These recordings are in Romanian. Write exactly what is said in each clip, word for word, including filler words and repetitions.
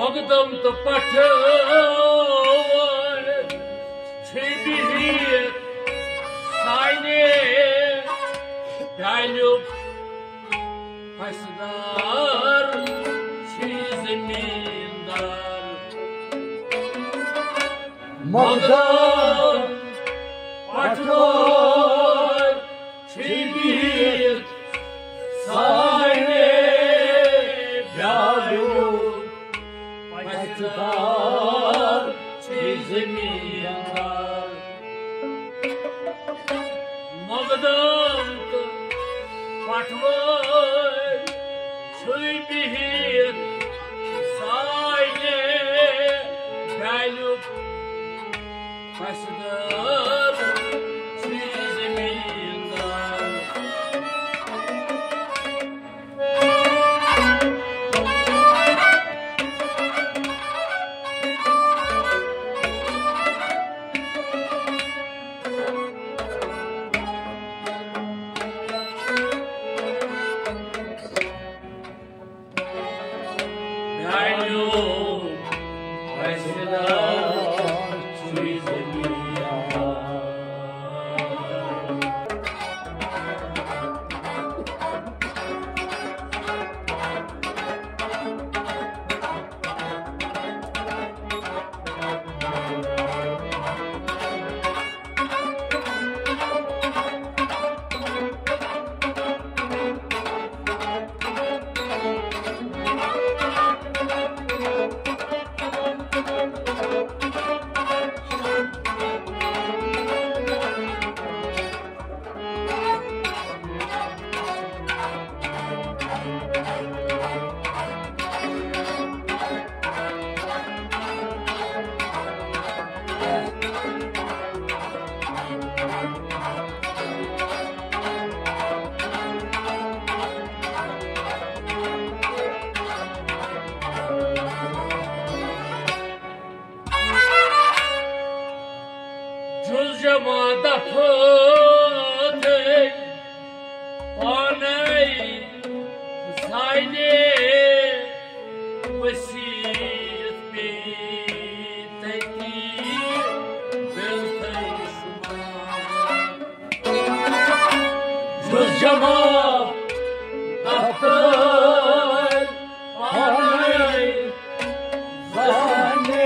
Mogdam të paçor që bihet sajne Dajlup pasdar që zemindar Mogdam paçor që bihet sajne Dajlup pasdar që zemindar Mogdam të paçor që bihet sajne Dajlup pasdar që zemindar Dajlup pasdar që zemindar Gjuz gjamata fëtej Panej Zajne Vësit Bitej ti Bëltej shumë Gjuz gjamata fëtej Panej Zajne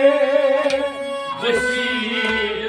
Vësit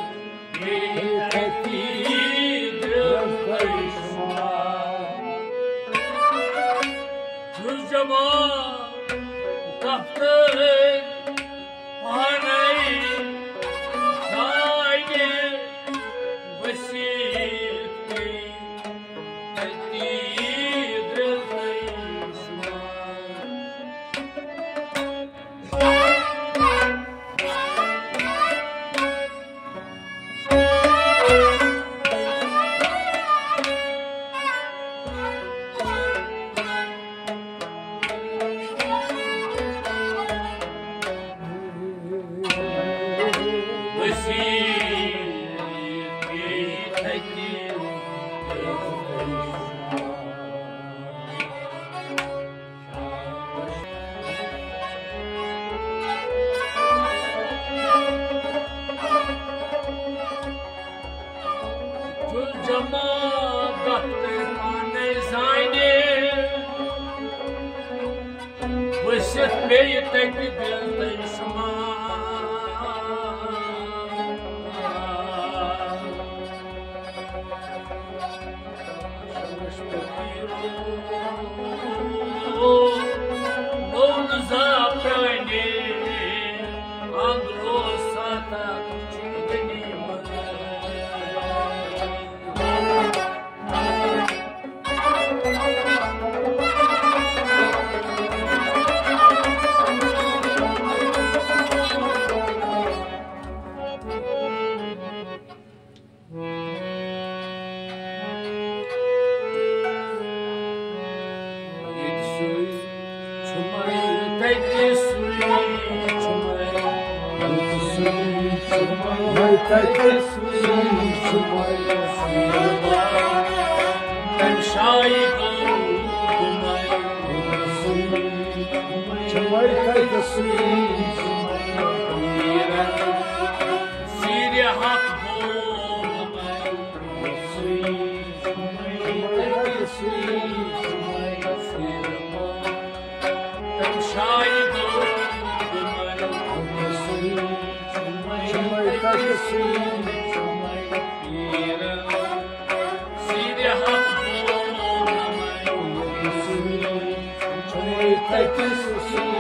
Vësit Bitej ti bëltej shumë Unë zaprajni Androsata që dënimë I'm shy, go to my Çamay kaygısı Siri hak bulmay Şahit olmay Çamay kaygısı Siri hak bulmay Çamay kaygısı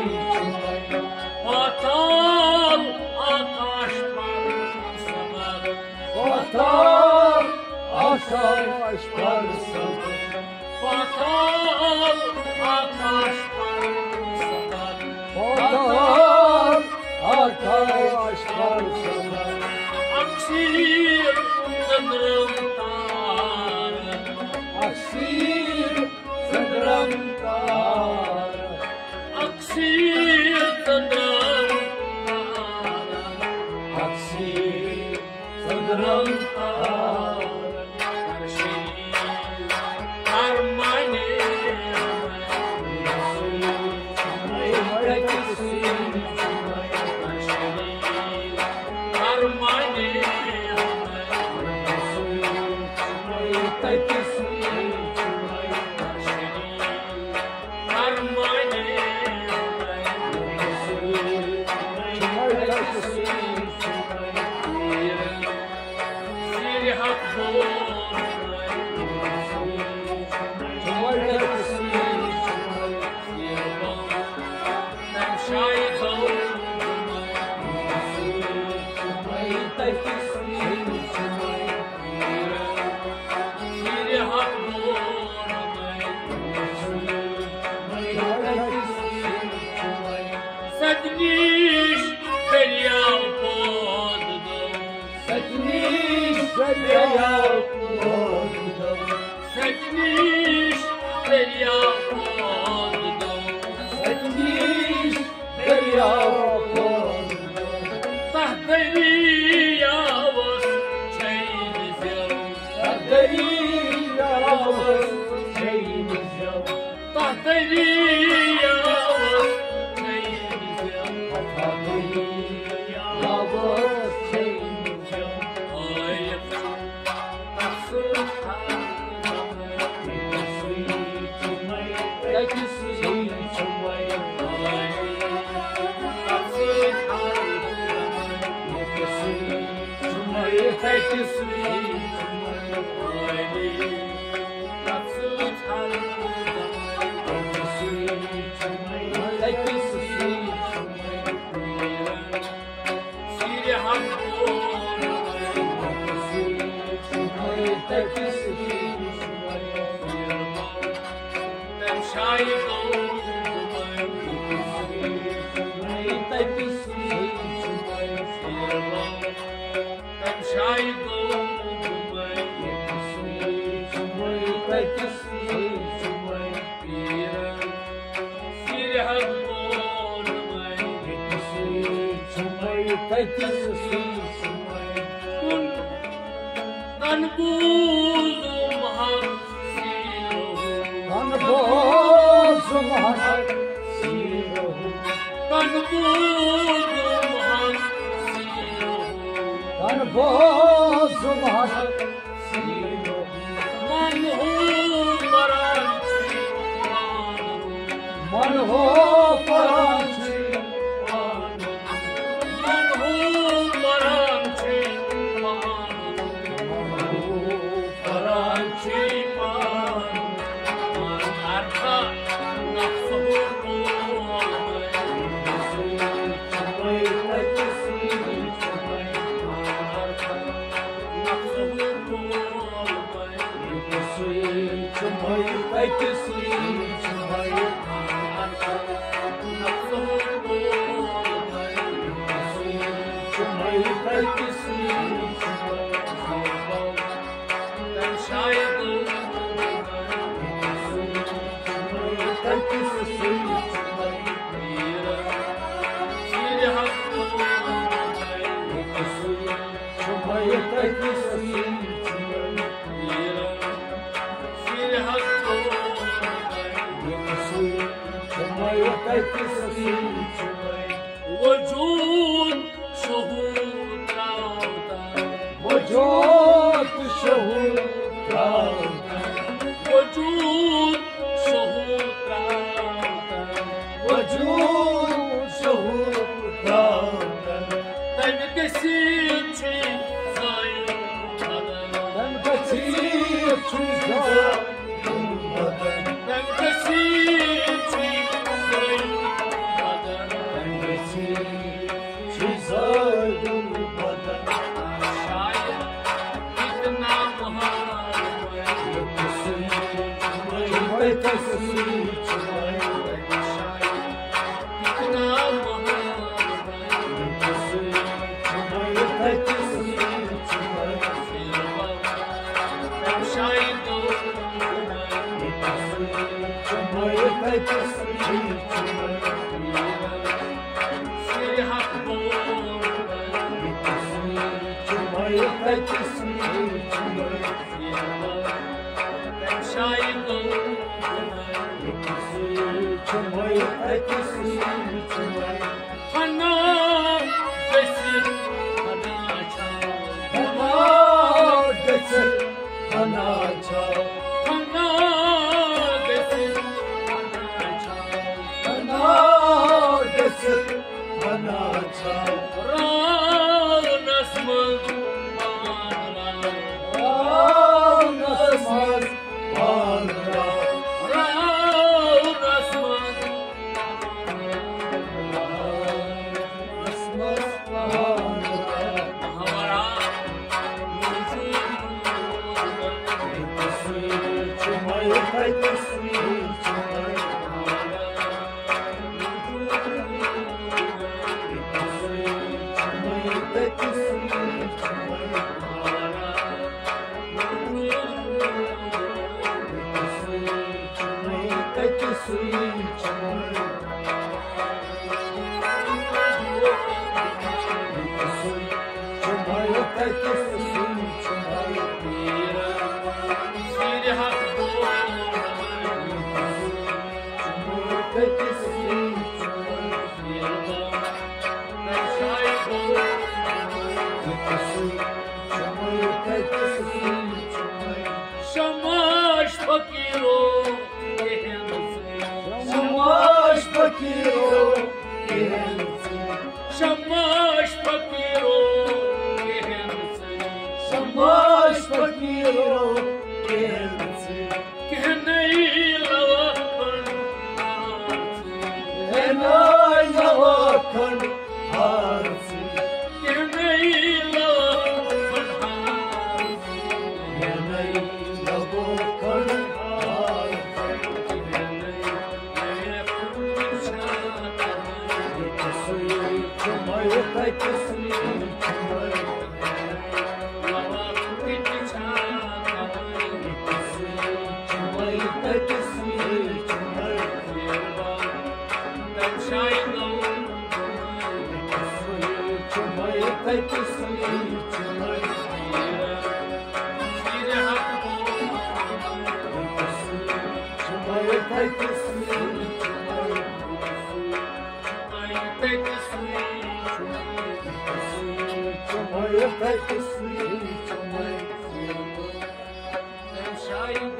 Vatan ataş parçalar Vatan aşaş varsa Vatan ataş parçalar Vatan aşaş varsa Aksir sınırım tarı Aksir sınırım dar Aksir sınırım tarı Aksir sınırım dar Armani Çamay kaygısı Armani Çamay kaygısı Armani Çamay kaygısı Siri hak bulmay Çamay kaygısı Ben şahit olmay Çamay kaygısı Siri hak bulmay Sadniş feryal podum Satniş feryal kodum Sadniş feryal podum Satniş feryal kodum Tahtari yavuz çeynizim Kadderi yavuz şeyimiz yok Tahtari yavuz çeynizim Kadderi yavuz şeyimiz yok Ayıp taksır Kaygısı çamay Çamay kaygısı Kaygısı çamay kaygısı Şahit olmay Çamay kaygısı Ben şahit olmay Çamay kaygısı Siri hak olmay Çamay kaygısı Kun kan buzum haksilo Kan bozum hak siruhu Kan buzum haksilo Kan bozum hak siruhu Manhum marançı manhum Manho parançı Manhum marançı manhum parançı Arka nafsuhur bulmay Çamay kaygısı Arka nafsuhur वजूद शहूद रावता वजूद शहूद रावता वजूद शहूद रावता वजूद शहूद रावता तन कसीर छी जाय तन कसीर छी जाय तन कसीर छी जाय तन कसीर छी जाय शायद इतना महान मैं तस्वीर इतना महान शायद सिर हक बोल शायद फना बसिर फना छा फना बसिर फना छा राव नस्मत पानरा राव नस्मत पानरा हमारा सिर हक शमाश फकीरो समाज फकीरो शमाश फकीरो समाज फकीरो कहने लवखन लवखन हारसी कहने लवखन लवखन Shine.